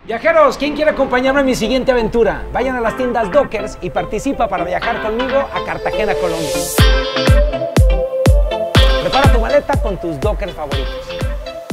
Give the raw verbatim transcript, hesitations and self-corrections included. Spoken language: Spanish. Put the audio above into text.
Viajeros, ¿quién quiere acompañarme en mi siguiente aventura? Vayan a las tiendas Dockers y participa para viajar conmigo a Cartagena, Colombia. Prepara tu maleta con tus Dockers favoritos.